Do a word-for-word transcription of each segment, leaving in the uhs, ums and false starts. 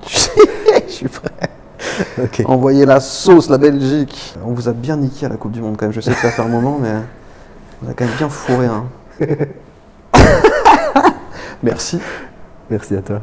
Je suis prêt. Okay. Envoyez la sauce, la Belgique. On vous a bien niqué à la Coupe du Monde quand même. Je sais que ça va faire un moment, mais on a quand même bien fourré. Hein. Merci. Merci à toi.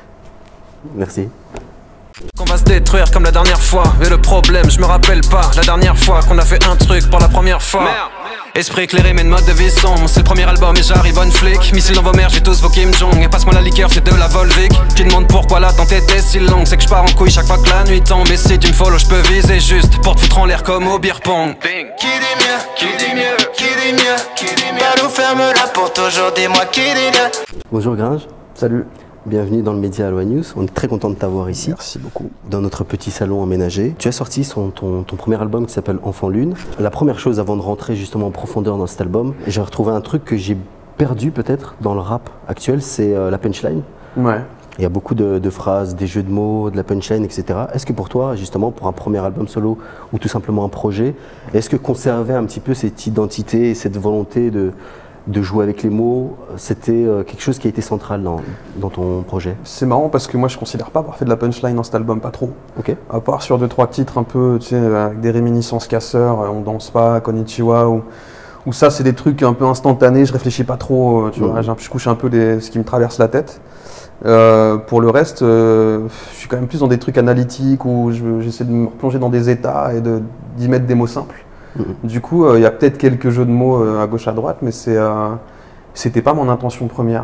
Merci. Qu'on va se détruire comme la dernière fois. Mais le problème, je me rappelle pas la dernière fois qu'on a fait un truc pour la première fois. Merde. Esprit éclairé mais de mode de vie sombre. C'est le premier album et j'arrive bonne flic. Missile dans vos mères, j'ai tous vos Kim Jong. Et passe-moi la liqueur, c'est de la Volvic. Qui demande pourquoi l'attente était si longue. C'est que je pars en couille chaque fois que la nuit tombe. Et si tu me follow, je peux viser juste pour te foutre en l'air comme au beer pong. Qui dit mieux, qui dit mieux, qui dit mieux, qui dit mieux. Balou ferme la porte aujourd'hui, moi qui dit mieux. Bonjour Gringe. Salut. Bienvenue dans le média Aloha News. On est très content de t'avoir ici. Merci beaucoup. Dans notre petit salon aménagé. Tu as sorti son, ton, ton premier album qui s'appelle Enfant Lune. La première chose avant de rentrer justement en profondeur dans cet album, j'ai retrouvé un truc que j'ai perdu peut-être dans le rap actuel, c'est euh, la punchline. Ouais. Il y a beaucoup de, de phrases, des jeux de mots, de la punchline, et cetera. Est-ce que pour toi, justement, pour un premier album solo ou tout simplement un projet, est-ce que conserver un petit peu cette identité, cette volonté de de jouer avec les mots, c'était quelque chose qui a été central dans, dans ton projet? C'est marrant parce que moi je considère pas avoir fait de la punchline dans cet album, pas trop. Ok. À part sur deux trois titres un peu, tu sais, avec des réminiscences casseurs, On danse pas, Konnichiwa, ou, ou ça c'est des trucs un peu instantanés, je réfléchis pas trop, tu mmh. vois, je couche un peu les, ce qui me traverse la tête. Euh, pour le reste, euh, je suis quand même plus dans des trucs analytiques où j'essaie de me replonger dans des états et d'y mettre des mots simples. Mmh. Du coup, il euh, y a peut-être quelques jeux de mots euh, à gauche à droite, mais c'est, euh, c'était pas mon intention première.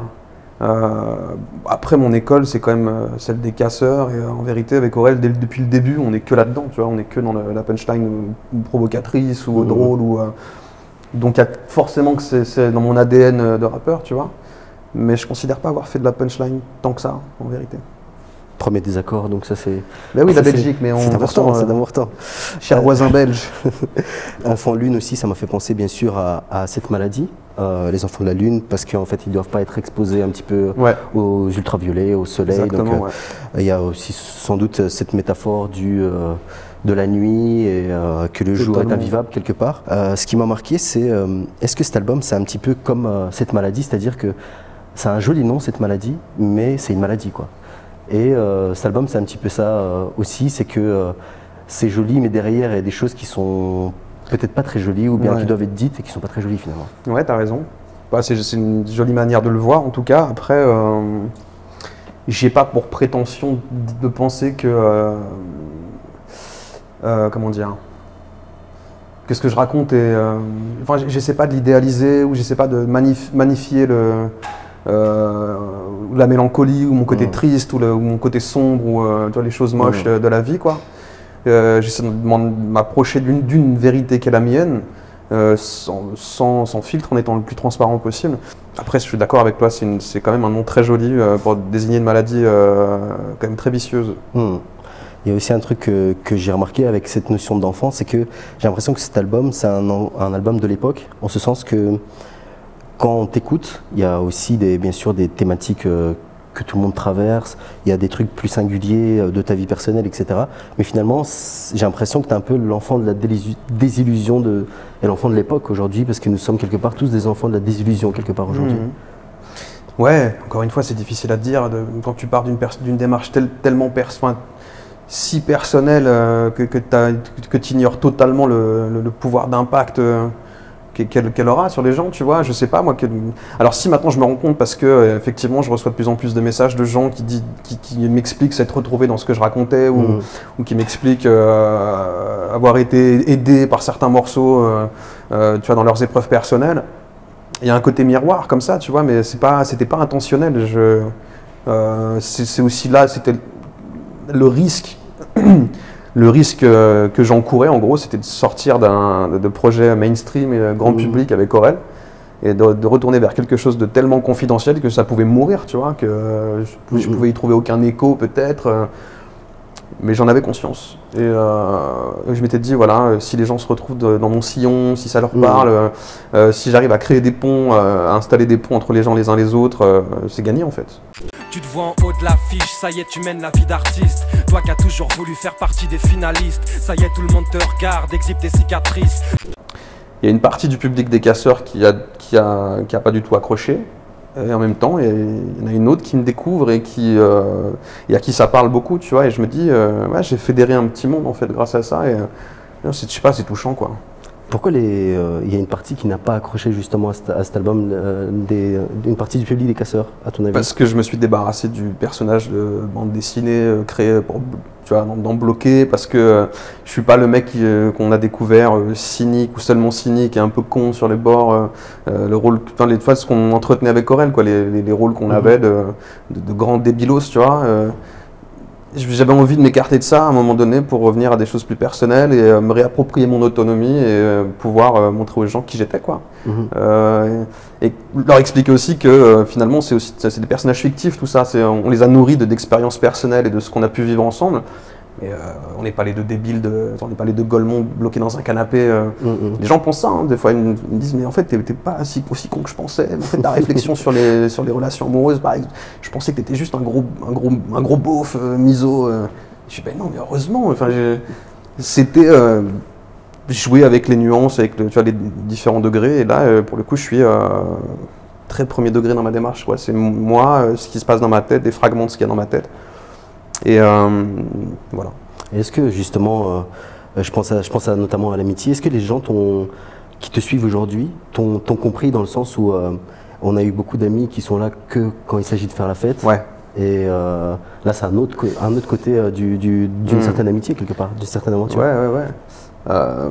Euh, après, mon école, c'est quand même euh, celle des casseurs, et euh, en vérité, avec Aurel, dès, depuis le début, on est que là-dedans, tu vois, on est que dans le, la punchline ou, ou provocatrice ou mmh. drôle, ou euh, donc il y a forcément que c'est dans mon A D N de rappeur, tu vois. Mais je considère pas avoir fait de la punchline tant que ça, en vérité. Premier désaccord, donc ça c'est... Ben oui, la Belgique, mais on... C'est important, c'est important. Cher voisin belge. Enfant Lune aussi, ça m'a fait penser bien sûr à, à cette maladie, euh, les enfants de la Lune, parce qu'en fait ils ne doivent pas être exposés un petit peu ouais. aux ultraviolets, au soleil. Exactement, donc ouais. euh, il y a aussi sans doute cette métaphore du, euh, de la nuit et euh, que le jour est invivable quelque part. Euh, ce qui m'a marqué, c'est euh, est-ce que cet album c'est un petit peu comme euh, cette maladie, c'est-à-dire que c'est un joli nom cette maladie, mais c'est une maladie quoi. Et euh, cet album, c'est un petit peu ça euh, aussi, c'est que euh, c'est joli, mais derrière, il y a des choses qui sont peut-être pas très jolies, ou bien ouais. qui doivent être dites et qui sont pas très jolies finalement. Ouais, t'as raison. Bah, c'est une jolie manière de le voir, en tout cas. Après, euh, j'ai pas pour prétention de penser que... Euh, euh, comment dire que ce que je raconte est... Euh, enfin, j'essaie pas de l'idéaliser, ou j'essaie pas de manif magnifier le... Euh, la mélancolie ou mon côté mmh. triste ou, le, ou mon côté sombre ou euh, tu vois, les choses moches mmh. de, de la vie quoi. Euh, j'essaie de m'approcher d'une vérité qui est la mienne euh, sans, sans, sans filtre, en étant le plus transparent possible. Après je suis d'accord avec toi, c'est quand même un nom très joli euh, pour désigner une maladie euh, quand même très vicieuse. Mmh. Il y a aussi un truc que, que j'ai remarqué avec cette notion d'enfant, c'est que j'ai l'impression que cet album c'est un, un album de l'époque, en ce sens que quand on t'écoute, il y a aussi des, bien sûr des thématiques euh, que tout le monde traverse, il y a des trucs plus singuliers euh, de ta vie personnelle, et cetera. Mais finalement, j'ai l'impression que tu es un peu l'enfant de la désillusion de, et l'enfant de l'époque aujourd'hui, parce que nous sommes quelque part tous des enfants de la désillusion quelque part aujourd'hui. Mmh. Ouais, encore une fois, c'est difficile à dire. De, quand tu pars d'une démarche tel, tellement perso, si personnelle euh, que, que tu ignores totalement le, le, le pouvoir d'impact euh, qu'elle qu'elle aura sur les gens, tu vois, je sais pas moi. Que... Alors si maintenant je me rends compte parce que euh, effectivement je reçois de plus en plus de messages de gens qui, dit, qui, qui m'expliquent s'être retrouvés dans ce que je racontais ou, mmh. ou qui m'expliquent euh, avoir été aidés par certains morceaux, euh, euh, tu vois, dans leurs épreuves personnelles. Il y a un côté miroir comme ça, tu vois, mais c'est pas, c'était pas intentionnel. Je, euh, c'est aussi là, c'était le risque. Le risque euh, que j'encourais, en gros, c'était de sortir d'un de, de projet mainstream et grand mmh. public avec Aurel et de, de retourner vers quelque chose de tellement confidentiel que ça pouvait mourir, tu vois, que euh, je, mmh. je pouvais y trouver aucun écho peut-être, euh, mais j'en avais conscience. Et euh, je m'étais dit, voilà, si les gens se retrouvent de, dans mon sillon, si ça leur parle, mmh. euh, si j'arrive à créer des ponts, euh, à installer des ponts entre les gens les uns les autres, euh, c'est gagné en fait. Tu te vois en haut de l'affiche, ça y est tu mènes la vie d'artiste. Toi qui as toujours voulu faire partie des finalistes, ça y est tout le monde te regarde, exhibe tes cicatrices. Il y a une partie du public des casseurs qui a, qui a, qui a pas du tout accroché. Et en même temps, il y en a une autre qui me découvre et, qui, euh, et à qui ça parle beaucoup, tu vois. Et je me dis, euh, ouais, j'ai fédéré un petit monde en fait grâce à ça. Et euh, je sais pas, c'est touchant quoi. Pourquoi les, euh, il y a une partie qui n'a pas accroché justement à, cet, à cet album, euh, des, une partie du public des Casseurs, à ton avis? Parce que je me suis débarrassé du personnage de bande dessinée euh, créé pour, tu vois, dans, dans Bloqué, parce que euh, je suis pas le mec qui, euh, qu'on a découvert euh, cynique ou seulement cynique et un peu con sur les bords. Euh, euh, le rôle, enfin les fois ce qu'on entretenait avec Aurel, quoi, les, les, les rôles qu'on mmh. avait de, de, de grands débilos, tu vois. Euh, J'avais envie de m'écarter de ça à un moment donné pour revenir à des choses plus personnelles et euh, me réapproprier mon autonomie et euh, pouvoir euh, montrer aux gens qui j'étais, quoi. Mmh. Euh, et, et leur expliquer aussi que euh, finalement c'est aussi c'est des personnages fictifs, tout ça. On, on les a nourris de d'expériences personnelles et de ce qu'on a pu vivre ensemble. Mais euh, on n'est pas les deux débiles, de, on n'est pas les deux golemons bloqués dans un canapé. Euh. Mmh, mmh. Les gens pensent ça, hein, des fois ils me, ils me disent mais en fait t'es pas si, aussi con que je pensais. En fait ta réflexion sur les sur les relations amoureuses, pareil, je pensais que t'étais juste un gros un gros un gros beauf euh, miso. Euh. Je dis ben non mais heureusement. Enfin c'était euh, jouer avec les nuances, avec le, tu vois, les différents degrés. Et là euh, pour le coup je suis euh, très premier degré dans ma démarche. C'est moi, euh, ce qui se passe dans ma tête, des fragments de ce qu'il y a dans ma tête. Et euh, voilà. Est-ce que justement, euh, je, pense à, je pense à, notamment à l'amitié, est-ce que les gens qui te suivent aujourd'hui t'ont compris dans le sens où euh, on a eu beaucoup d'amis qui sont là que quand il s'agit de faire la fête? Ouais. Et euh, là, c'est un autre, un autre côté euh, d'une du, du, mmh. certaine amitié, quelque part, d'une certaine aventure. Ouais, ouais, ouais. Euh,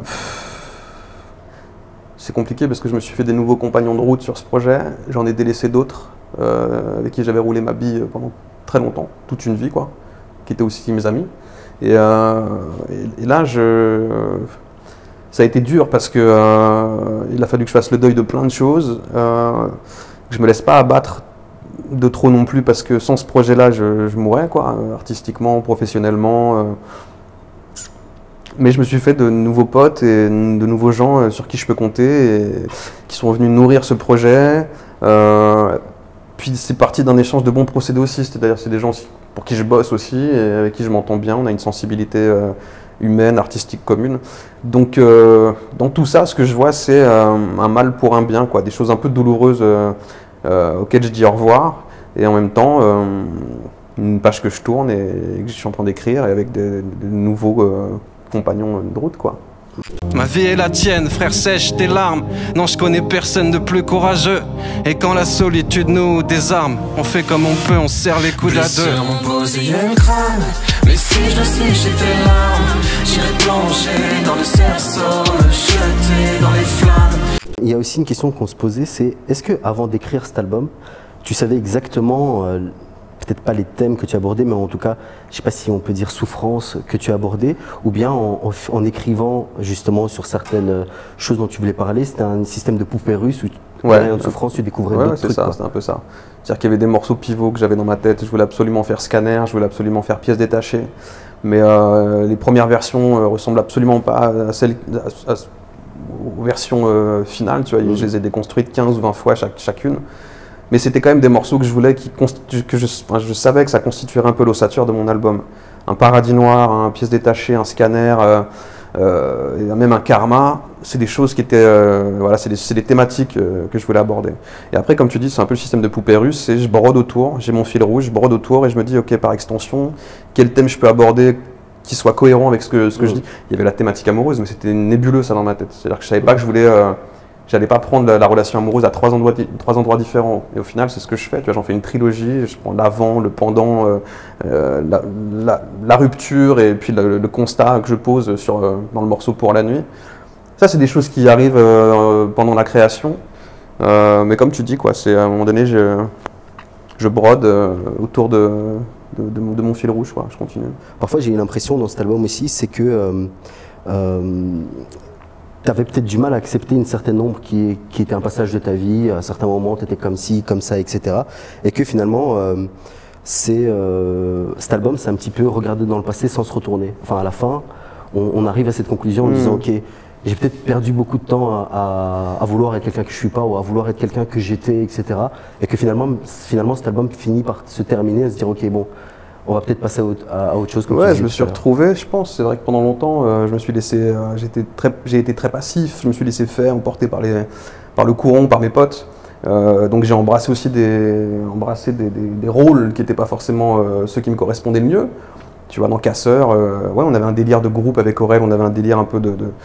c'est compliqué parce que je me suis fait des nouveaux compagnons de route sur ce projet. J'en ai délaissé d'autres euh, avec qui j'avais roulé ma bille pendant très longtemps, toute une vie, quoi, qui étaient aussi mes amis. Et, euh, et, et là, je, ça a été dur parce que euh, il a fallu que je fasse le deuil de plein de choses. Euh, que je me laisse pas abattre de trop non plus parce que sans ce projet-là, je, je mourrais, quoi, artistiquement, professionnellement. Euh. Mais je me suis fait de nouveaux potes et de nouveaux gens sur qui je peux compter et qui sont venus nourrir ce projet. Euh, Puis c'est parti d'un échange de bons procédés aussi, c'est-à-dire c'est des gens pour qui je bosse aussi et avec qui je m'entends bien, on a une sensibilité euh, humaine, artistique commune. Donc euh, dans tout ça, ce que je vois c'est euh, un mal pour un bien, quoi, des choses un peu douloureuses euh, euh, auxquelles je dis au revoir et en même temps euh, une page que je tourne et, et que je suis en train d'écrire et avec des, des nouveaux euh, compagnons de route, quoi. Ma vie est la tienne, frère, sèche tes larmes. Non, je connais personne de plus courageux. Et quand la solitude nous désarme, on fait comme on peut, on serre les coudes à deux. Mon posé le crâne, mais si je dois sécher tes larmes, j'irai plonger dans le cerceau, me jeter dans les flammes. Il y a aussi une question qu'on se posait, c'est est-ce que avant d'écrire cet album, tu savais exactement euh, peut-être pas les thèmes que tu abordais, mais en tout cas, je ne sais pas si on peut dire souffrance que tu abordais, ou bien en, en, en écrivant justement sur certaines choses dont tu voulais parler, c'était un système de poupée russe où ouais, rien de souffrance, tu découvrais ouais, d'autres trucs. C'est ça, c'est un peu ça. C'est-à-dire qu'il y avait des morceaux pivots que j'avais dans ma tête, je voulais absolument faire scanner, je voulais absolument faire pièces détachées, mais euh, les premières versions euh, ressemblent absolument pas à celles, à, à, aux versions euh, finales, tu vois, mmh. je les ai déconstruites quinze ou vingt fois chaque, chacune. Mais c'était quand même des morceaux que je voulais, qui que je, enfin, je savais que ça constituerait un peu l'ossature de mon album. Un paradis noir, un pièce détachée, un scanner, euh, euh, et même un karma, c'est des choses qui étaient, euh, voilà, c'est des, des thématiques euh, que je voulais aborder. Et après, comme tu dis, c'est un peu le système de poupée russe, c'est je brode autour, j'ai mon fil rouge, je brode autour et je me dis, ok, par extension, quel thème je peux aborder qui soit cohérent avec ce que, ce que mmh. je dis. Il y avait la thématique amoureuse, mais c'était nébuleux ça dans ma tête. C'est-à-dire que je savais pas que je voulais... Euh, J'allais pas prendre la, la relation amoureuse à trois endroits, trois endroits différents. Et au final, c'est ce que je fais. Tu vois, j'en fais une trilogie. Je prends l'avant, le pendant, euh, euh, la, la, la rupture et puis le, le constat que je pose sur, euh, dans le morceau Pour la nuit. Ça, c'est des choses qui arrivent euh, pendant la création. Euh, mais comme tu dis, quoi, c'est à un moment donné, je, je brode euh, autour de, de, de, de mon fil rouge. Quoi. Je continue. Parfois, j'ai eu l'impression dans cet album aussi, c'est que euh, euh, tu avais peut-être du mal à accepter une certaine ombre qui, qui était un passage de ta vie. À certains moments, tu étais comme ci, comme ça, et cetera. Et que finalement, euh, c'est, euh, cet album, c'est un petit peu regarder dans le passé sans se retourner. Enfin, à la fin, on, on arrive à cette conclusion en mmh. disant, ok, j'ai peut-être perdu beaucoup de temps à, à, à vouloir être quelqu'un que je suis pas ou à vouloir être quelqu'un que j'étais, et cetera. Et que finalement, finalement, cet album finit par se terminer, à se dire, ok, bon, on va peut-être passer à autre, à autre chose. Comme ouais, je me suis retrouvé, je pense. C'est vrai que pendant longtemps, euh, je me suis laissé, euh, j'ai été très, j'ai été très passif. Je me suis laissé faire, emporté par les, par le courant, par mes potes. Euh, donc j'ai embrassé aussi des, embrassé des, des, des rôles qui n'étaient pas forcément euh, ceux qui me correspondaient le mieux. Tu vois, dans Casseurs, euh, ouais, on avait un délire de groupe avec Aurel, on avait un délire un peu de... de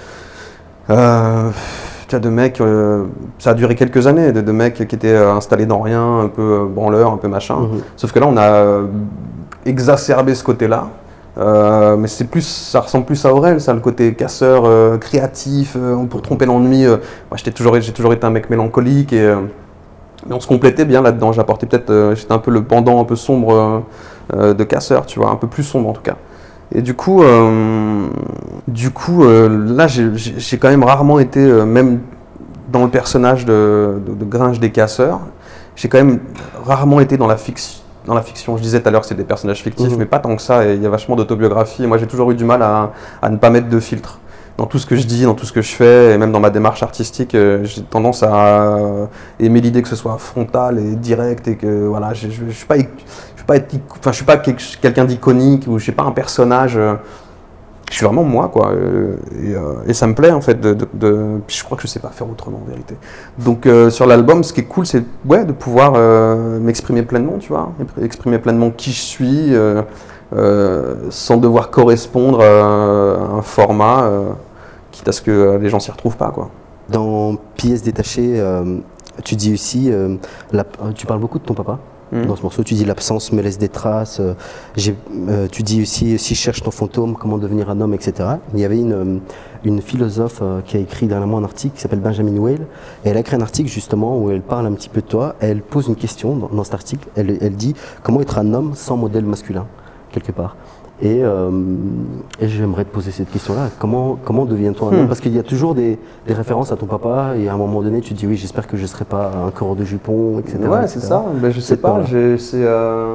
euh, de mecs, euh, ça a duré quelques années, de, de mecs qui étaient euh, installés dans rien, un peu euh, branleurs, un peu machin. Mmh. Sauf que là, on a euh, exacerbé ce côté-là. Euh, mais c'est plus, ça ressemble plus à Aurel, ça, le côté casseur, euh, créatif, euh, pour tromper l'ennui. Euh, moi, j'étais toujours, j'ai toujours été un mec mélancolique et euh, mais on se complétait bien là-dedans. J'apportais peut-être, euh, j'étais un peu le pendant un peu sombre euh, de casseur, tu vois, un peu plus sombre en tout cas. Et du coup, euh, du coup, euh, là, j'ai quand même rarement été, euh, même dans le personnage de, de, de Gringe des Casseurs, j'ai quand même rarement été dans la fiction. Dans la fiction, je disais tout à l'heure que c'est des personnages fictifs, mmh. mais pas tant que ça. Il y a vachement d'autobiographie. Moi, j'ai toujours eu du mal à, à ne pas mettre de filtre dans tout ce que je dis, dans tout ce que je fais, et même dans ma démarche artistique. Euh, j'ai tendance à euh, aimer l'idée que ce soit frontal et direct et que voilà, je, je, je suis pas. Pas être, enfin, je suis pas quelqu'un d'iconique ou je suis pas un personnage. Euh, je suis vraiment moi, quoi. Euh, et, euh, et ça me plaît en fait. De, de, de, je crois que je sais pas faire autrement en vérité. Donc euh, sur l'album, ce qui est cool, c'est ouais, de pouvoir euh, m'exprimer pleinement, tu vois, exprimer pleinement qui je suis, euh, euh, sans devoir correspondre à un format, euh, quitte à ce que les gens s'y retrouvent pas, quoi. Dans Pièces détachées, euh, tu dis aussi, euh, la, tu parles beaucoup de ton papa. Mmh. Dans ce morceau, tu dis l'absence me laisse des traces. Euh, euh, tu dis aussi si je cherche ton fantôme, comment devenir un homme, et cetera. Il y avait une, une philosophe euh, qui a écrit dernièrement un article qui s'appelle Benjamin Whale. Et elle a écrit un article justement où elle parle un petit peu de toi. Elle pose une question dans, dans cet article. Elle, elle dit comment être un homme sans modèle masculin, quelque part. Et, euh, et j'aimerais te poser cette question-là. Comment, comment deviens-tu un homme? Parce qu'il y a toujours des, des références à ton papa et à un moment donné, tu te dis oui, j'espère que je ne serai pas un coureur de jupons, et cetera. Ouais, c'est ça. Ben, je sais pas. Je, euh,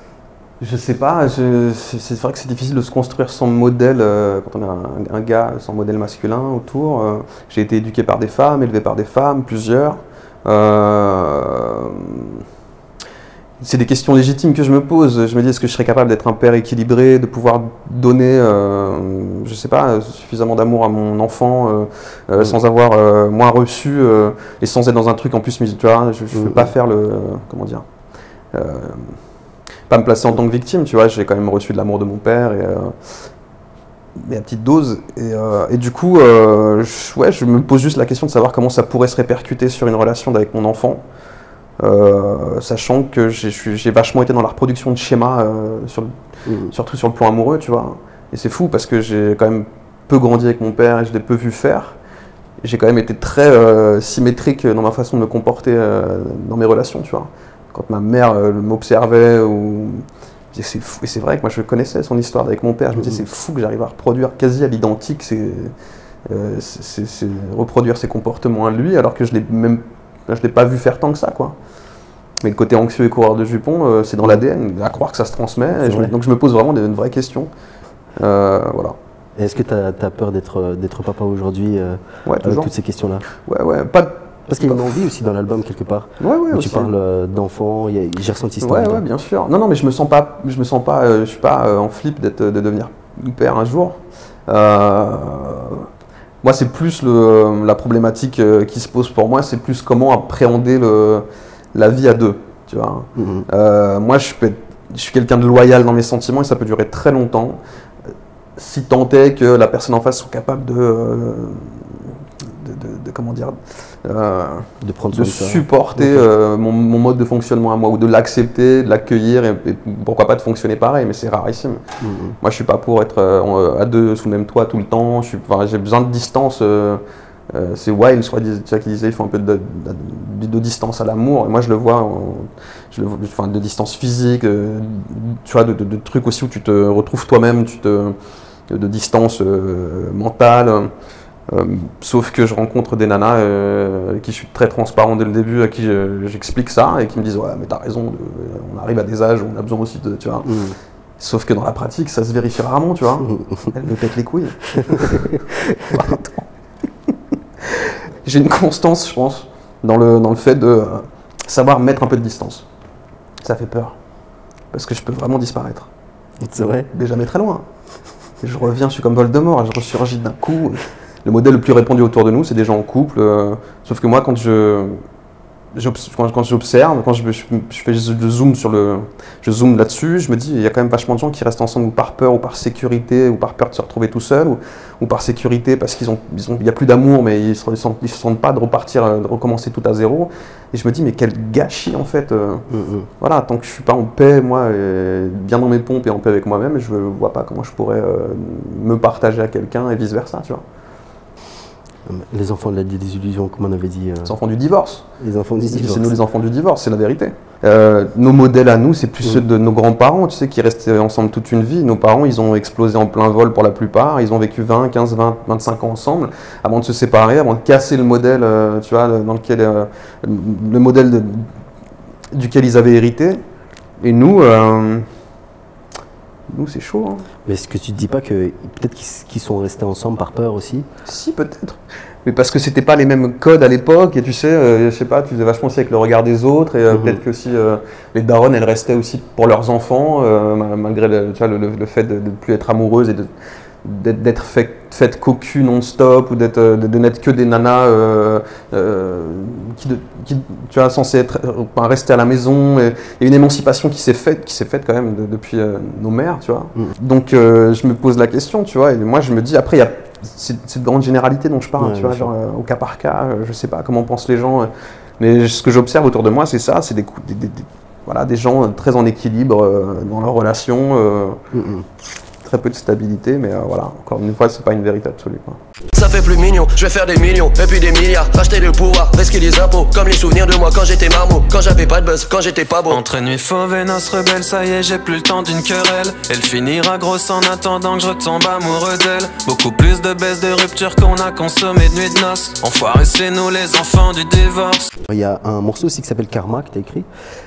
je sais pas. C'est vrai que c'est difficile de se construire sans modèle euh, quand on a un, un gars sans modèle masculin autour. Euh, J'ai été éduqué par des femmes, élevé par des femmes, plusieurs. Euh, C'est des questions légitimes que je me pose. Je me dis, est-ce que je serais capable d'être un père équilibré, de pouvoir donner, euh, je sais pas, suffisamment d'amour à mon enfant euh, euh, mmh. sans avoir euh, moins reçu euh, et sans être dans un truc en plus, tu vois, je ne veux mmh. pas faire le, euh, comment dire, euh, pas me placer en tant que victime, tu vois, j'ai quand même reçu de l'amour de mon père et, euh, mais à petite dose. Et, euh, et du coup, euh, je, ouais, je me pose juste la question de savoir comment ça pourrait se répercuter sur une relation avec mon enfant. Euh, sachant que j'ai vachement été dans la reproduction de schémas, euh, sur, mmh. surtout sur le plan amoureux, tu vois. Et c'est fou parce que j'ai quand même peu grandi avec mon père et je l'ai peu vu faire. J'ai quand même été très euh, symétrique dans ma façon de me comporter euh, dans mes relations, tu vois. Quand ma mère euh, m'observait, ou... c'est fou. Et c'est vrai que moi je connaissais son histoire avec mon père, je me disais c'est fou que j'arrive à reproduire quasi à l'identique, c'est euh, reproduire ses comportements à lui alors que je l'ai même je l'ai pas vu faire tant que ça, quoi. Mais le côté anxieux et coureur de jupons, euh, c'est dans l'A D N, à croire que ça se transmet. Et je, donc je me pose vraiment des, une vraie question. Euh, voilà. Est-ce que tu as, as peur d'être papa aujourd'hui euh, ouais, avec toutes ces questions-là? Ouais, ouais. Pas, Parce qu'il y a une envie aussi dans l'album quelque part. Ouais, ouais. Où tu parles euh, d'enfants, j'ai ressenti ça. Ouais, ouais, bien sûr. Non, non, mais je me sens pas, je me sens pas, euh, je suis pas euh, en flip d'être, de devenir père un jour. Euh, Moi, c'est plus le, la problématique euh, qui se pose pour moi, c'est plus comment appréhender le, la vie à deux, tu vois. Mm-hmm. euh, moi, je, peux, je suis quelqu'un de loyal dans mes sentiments et ça peut durer très longtemps, si tant est que la personne en face soit capable de, euh, de, de, de comment dire, euh, de, prendre de supporter euh, mon, mon mode de fonctionnement à moi ou de l'accepter, de l'accueillir et, et pourquoi pas de fonctionner pareil, mais c'est rarissime. Mmh. Moi je suis pas pour être euh, à deux sous le même toit tout le temps, j'ai besoin de distance, euh, euh, c'est Wilde je crois qui disait il faut un peu de, de, de distance à l'amour et moi je le vois, en, je le, enfin, de distance physique, euh, tu vois, de, de, de trucs aussi où tu te retrouves toi-même, tu te, de distance euh, mentale. Euh, sauf que je rencontre des nanas euh, avec qui je suis très transparent dès le début, à qui j'explique ça et qui me disent ouais mais t'as raison, de, on arrive à des âges où on a besoin aussi de, tu vois. Mmh. Sauf que dans la pratique ça se vérifie rarement, tu vois. Elle me pète les couilles. J'ai une constance, je pense, dans le, dans le fait de euh, savoir mettre un peu de distance. Ça fait peur parce que je peux vraiment disparaître. C'est vrai. Mais jamais très loin. Je reviens, je suis comme Voldemort, je ressurgis d'un coup. Le modèle le plus répandu autour de nous, c'est des gens en couple. Euh, sauf que moi, quand je, quand, quand j'observe, quand je, je, je fais je zoom sur le, je zoome là-dessus, je me dis il y a quand même vachement de gens qui restent ensemble ou par peur ou par sécurité ou par peur de se retrouver tout seul ou, ou par sécurité parce qu'ils ont, ils ont, il y a plus d'amour mais ils se, ils sentent, ils se sentent pas de repartir, de recommencer tout à zéro. Et je me dis mais quel gâchis en fait. Euh, mmh. Voilà, tant que je suis pas en paix moi, et bien dans mes pompes et en paix avec moi-même, je vois pas comment je pourrais euh, me partager à quelqu'un et vice versa, tu vois. Les enfants de la désillusion, comme on avait dit. Euh... Les enfants du divorce. Les enfants du divorce. C'est nous les enfants du divorce, c'est la vérité. Euh, nos modèles à nous, c'est plus mmh. ceux de nos grands-parents, tu sais, qui restaient ensemble toute une vie. Nos parents, ils ont explosé en plein vol pour la plupart. Ils ont vécu vingt, quinze, vingt, vingt-cinq ans ensemble avant de se séparer, avant de casser le modèle, euh, tu vois, dans lequel, euh, le modèle de, duquel ils avaient hérité. Et nous, euh, nous c'est chaud. Hein. Mais est-ce que tu ne te dis pas que peut-être qu'ils sont restés ensemble par peur aussi? Si, peut-être. Mais parce que c'était pas les mêmes codes à l'époque, et tu sais, euh, je sais pas, tu faisais vachement aussi avec le regard des autres, et euh, mmh. peut-être que aussi euh, les daronnes, elles restaient aussi pour leurs enfants, euh, malgré le, tu vois, le, le fait de ne plus être amoureuses et de, d'être faites fait cocu non-stop, ou d'être, de, de n'être que des nanas euh, euh, qui, de, qui, tu vois, censées être, euh, rester à la maison. Et, il y a une émancipation qui s'est faite, qui s'est faite quand même de, depuis euh, nos mères, tu vois. Mmh. Donc euh, je me pose la question, tu vois, et moi je me dis, après il y a C'est cette grande généralité dont je parle, ouais, tu vois, genre, euh, au cas par cas, euh, je sais pas comment pensent les gens, euh, mais ce que j'observe autour de moi, c'est ça, c'est des, des, des, des, voilà, des gens euh, très en équilibre euh, dans leurs relations, euh, mm-hmm. très peu de stabilité, mais euh, voilà, encore une fois, c'est pas une vérité absolue, quoi. Ça fait plus mignon, je vais faire des millions, et puis des milliards, racheter le pouvoir, risquer les impôts, comme les souvenirs de moi quand j'étais marmot, quand j'avais pas de buzz, quand j'étais pas beau. Entre nuit fauve et noces rebelles, ça y est, j'ai plus le temps d'une querelle. Elle finira grosse en attendant que je retombe amoureux d'elle. Beaucoup plus de baisse de rupture qu'on a consommé de nuit de noces. Enfoiré, c'est nous les enfants du divorce. Il y a un morceau aussi qui s'appelle Karma, que tu as écrit.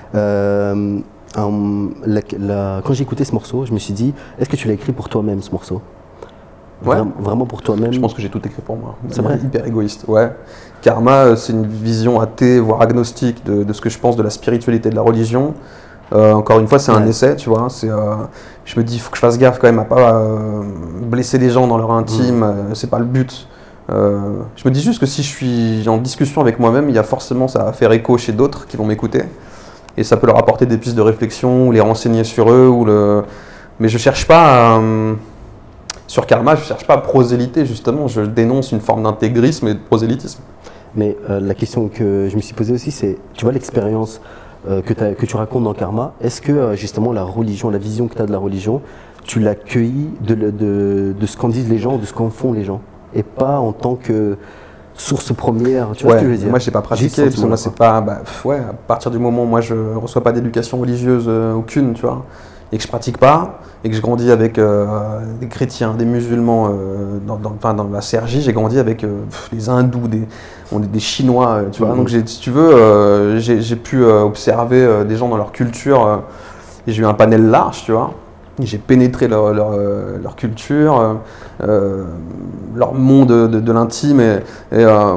Euh, un, la, la, quand j'ai écouté ce morceau, je me suis dit, est-ce que tu l'as écrit pour toi-même, ce morceau? Ouais. Vraiment, vraiment pour toi-même. Je pense que j'ai tout écrit pour moi. C'est vrai. Hyper égoïste. Ouais. Karma, c'est une vision athée, voire agnostique de, de ce que je pense de la spiritualité de la religion. Euh, encore une fois, c'est ouais. un essai, tu vois. C'est, euh, je me dis, il faut que je fasse gaffe quand même à pas euh, blesser les gens dans leur intime. Mmh. Euh, c'est pas le but. Euh, je me dis juste que si je suis en discussion avec moi-même, il y a forcément, ça va faire écho chez d'autres qui vont m'écouter. Et ça peut leur apporter des pistes de réflexion, ou les renseigner sur eux. Ou le... Mais je cherche pas à... Euh, Sur Karma, je ne cherche pas à proséliter, justement, je dénonce une forme d'intégrisme et de prosélytisme. Mais euh, la question que je me suis posée aussi, c'est, tu vois l'expérience euh, que, que tu racontes dans Karma, est-ce que euh, justement la religion, la vision que tu as de la religion, tu l'as cueillie de, de, de ce qu'en disent les gens, de ce qu'en font les gens, et pas en tant que source première, tu vois ouais, ce que je veux dire? Moi, je n'ai pas pratiqué, parce que moi, c'est pas... Bah, ouais, à partir du moment où moi, je ne reçois pas d'éducation religieuse euh, aucune, tu vois, et que je pratique pas, et que je grandis avec euh, des chrétiens, des musulmans, euh, dans, dans, enfin, dans la Cergy, j'ai grandi avec euh, pff, les hindous, des, on est des chinois, euh, tu vois. Mmh. Donc, j'ai, si tu veux, euh, j'ai, j'ai pu euh, observer euh, des gens dans leur culture, euh, et j'ai eu un panel large, tu vois. Et j'ai pénétré leur, leur, euh, leur culture, euh, leur monde de, de l'intime, et, et euh,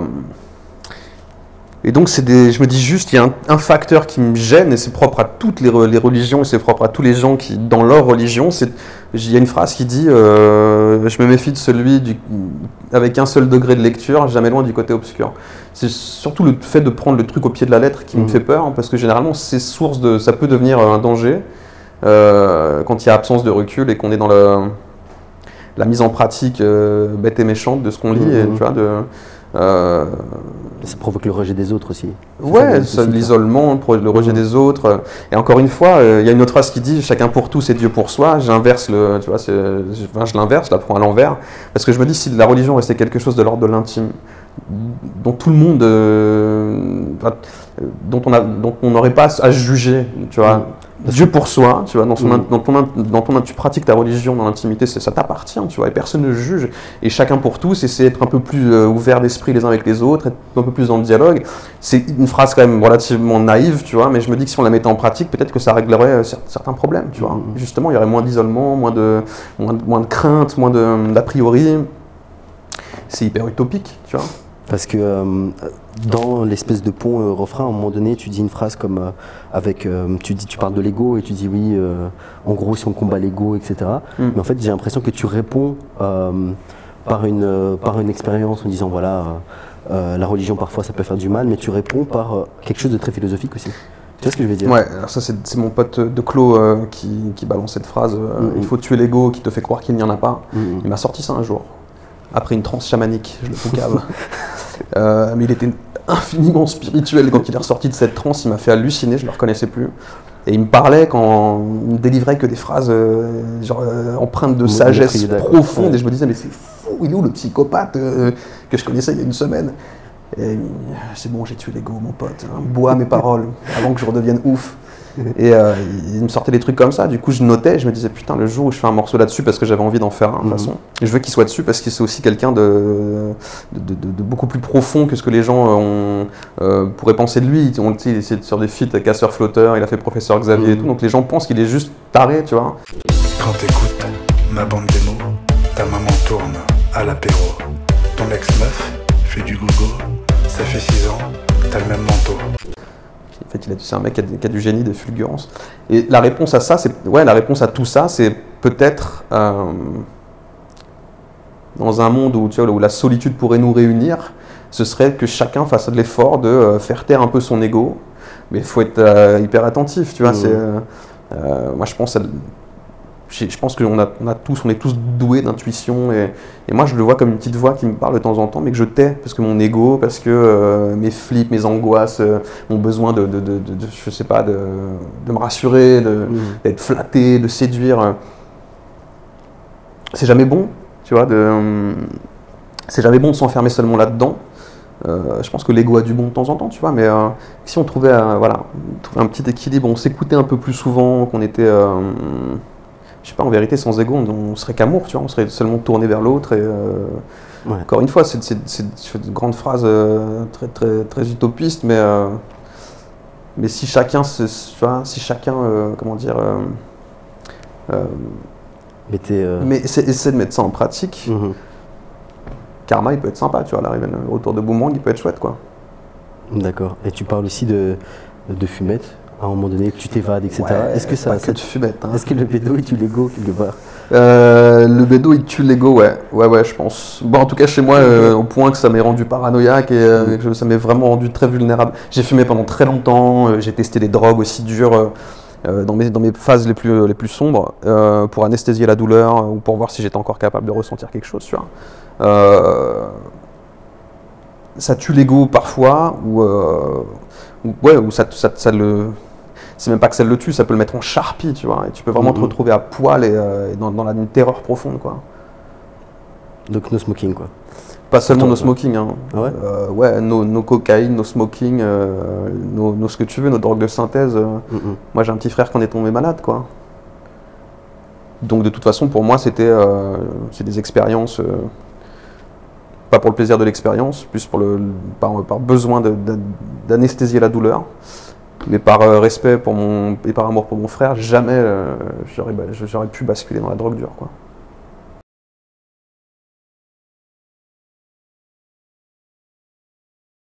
Et donc, c'est des, je me dis juste, il y a un, un facteur qui me gêne, et c'est propre à toutes les, les religions, et c'est propre à tous les gens qui, dans leur religion, c'est, il y a une phrase qui dit euh, « Je me méfie de celui du, avec un seul degré de lecture, jamais loin du côté obscur ». C'est surtout le fait de prendre le truc au pied de la lettre qui mmh. me fait peur, hein, parce que généralement, c'est source de, ça peut devenir un danger euh, quand il y a absence de recul et qu'on est dans le, la mise en pratique euh, bête et méchante de ce qu'on lit, mmh. et, tu vois, de... Euh, ça provoque le rejet des autres aussi. Ouais, ça, ça, l'isolement, le rejet mmh. des autres. Et encore une fois, il euh, y a une autre phrase qui dit « chacun pour tous et Dieu pour soi ». J'inverse le, tu vois, c'est, enfin, je l'inverse, je la prends à l'envers. Parce que je me dis, si la religion restait quelque chose de l'ordre de l'intime, dont tout le monde, euh, dont on a, dont on n'aurait pas à juger, tu vois, mmh. Dieu pour soi, tu vois, dans, son, mmh. dans, ton, dans ton, tu pratiques ta religion dans l'intimité, ça t'appartient, tu vois, et personne ne juge, et chacun pour tous, et c'est être un peu plus euh, ouvert d'esprit les uns avec les autres, être un peu plus dans le dialogue. C'est une phrase quand même relativement naïve, tu vois, mais je me dis que si on la mettait en pratique, peut-être que ça réglerait euh, certains problèmes, tu vois. Mmh. Justement, il y aurait moins d'isolement, moins de, moins de, moins de crainte, moins de, d'a priori. C'est hyper utopique, tu vois. Parce que euh, dans l'espèce de pont euh, refrain, à un moment donné, tu dis une phrase comme euh, avec, euh, tu dis, tu parles de l'ego et tu dis oui, euh, en gros, si on combat l'ego, et cetera. Mm. Mais en fait, j'ai l'impression que tu réponds euh, par une euh, par une expérience en disant voilà, euh, la religion parfois ça peut faire du mal, mais tu réponds par euh, quelque chose de très philosophique aussi. Tu vois ce que je veux dire? Ouais, alors ça c'est mon pote de Clos euh, qui, qui balance cette phrase euh, mm-hmm. il faut tuer l'ego qui te fait croire qu'il n'y en a pas. Mm-hmm. Il m'a sorti ça un jour, après une transe chamanique, je le poucave. euh, mais il était infiniment spirituel quand il est ressorti de cette transe, il m'a fait halluciner, je ne le reconnaissais plus. Et il me parlait quand il me délivrait que des phrases euh, genre, euh, empreintes de sagesse profonde, ouais. Et je me disais mais c'est fou, il est où le psychopathe euh, que je connaissais il y a une semaine? Et c'est bon, j'ai tué l'ego, mon pote, hein, bois mes paroles avant que je redevienne ouf. Et euh, il me sortait des trucs comme ça, du coup je notais, je me disais putain, le jour où je fais un morceau là-dessus, parce que j'avais envie d'en faire un de toute façon, et je veux qu'il soit dessus parce que c'est aussi quelqu'un de, de, de, de beaucoup plus profond que ce que les gens ont, euh, pourraient penser de lui. On, il est sur des feats casseur-flotteur, il a fait professeur Xavier et tout, donc les gens pensent qu'il est juste taré, tu vois. Quand t'écoutes ma bande démo, ta maman tourne à l'apéro, ton ex-meuf fait du gogo, ça fait six ans, t'as le même manteau. En fait, c'est un mec qui a, qui a du génie, des fulgurances. Et la réponse à ça, c'est, ouais, la réponse à tout ça, c'est peut-être euh, dans un monde où, tu vois, où la solitude pourrait nous réunir, ce serait que chacun fasse de l'effort de euh, faire taire un peu son ego. Mais il faut être euh, hyper attentif, tu vois. Mmh. C'est, euh, euh, moi, je pense, à, je, je pense qu'on a, on a tous, on est tous doués d'intuition. Et, et moi, je le vois comme une petite voix qui me parle de temps en temps, mais que je tais parce que mon ego, parce que euh, mes flips, mes angoisses, euh, mon besoin de, de, de, de, de, je sais pas, de, de me rassurer, de, mmh. d'être flatté, de séduire. Euh, c'est jamais bon, tu vois. De, euh, c'est jamais bon de s'enfermer seulement là-dedans. Euh, je pense que l'ego a du bon de temps en temps, tu vois, mais euh, si on trouvait, euh, voilà, trouvait un petit équilibre, on s'écoutait un peu plus souvent, qu'on était, euh, je sais pas, en vérité, sans ego, on, on serait qu'amour, tu vois, on serait seulement tourné vers l'autre. Et euh, ouais. Encore une fois, c'est, c'est, c'est, c'est une grande phrase euh, très, très, très utopiste, mais, euh, mais si chacun, se, tu vois, si chacun, euh, comment dire, euh, euh, mais, euh... mais essaie, essaie de mettre ça en pratique. Mm-hmm. Karma, il peut être sympa, tu vois, l'arrivée autour de Boomerang, il peut être chouette, quoi. D'accord. Et tu parles aussi de, de fumette, à un moment donné, que tu t'évades, et cetera. Ouais, est-ce que ça, pas ça que de fumette, hein. Est-ce que le bédo, il tue l'ego quelque part? euh, Le bédo, il tue l'ego, ouais. Ouais, ouais, je pense. Bon, en tout cas, chez moi, euh, au point que ça m'ait rendu paranoïaque et euh, que ça m'ait vraiment rendu très vulnérable. J'ai fumé pendant très longtemps, euh, j'ai testé des drogues aussi dures euh, euh, dans, mes, dans mes phases les plus, les plus sombres euh, pour anesthésier la douleur euh, ou pour voir si j'étais encore capable de ressentir quelque chose, tu vois. Euh, ça tue l'ego parfois, ou, euh, ou, ouais, ou ça, ça, ça le. C'est même pas que ça le tue, ça peut le mettre en charpie, tu vois. Et tu peux vraiment mm-hmm. te retrouver à poil et, euh, et dans, dans la, une terreur profonde, quoi. Donc no smoking, quoi. Pas seulement no smoking, hein. Ah ouais, euh, ouais, no, no cocaïne, no smoking, euh, no, no ce que tu veux, nos drogues de synthèse. Euh. Mm-hmm. Moi, j'ai un petit frère qui en est tombé malade, quoi. Donc de toute façon, pour moi, c'était euh, c'est des expériences. Euh, Pas pour le plaisir de l'expérience, plus pour le, par, par besoin de, de, d'anesthésier la douleur, mais par euh, respect pour mon, et par amour pour mon frère, jamais euh, j'aurais, j'aurais pu basculer dans la drogue dure, quoi.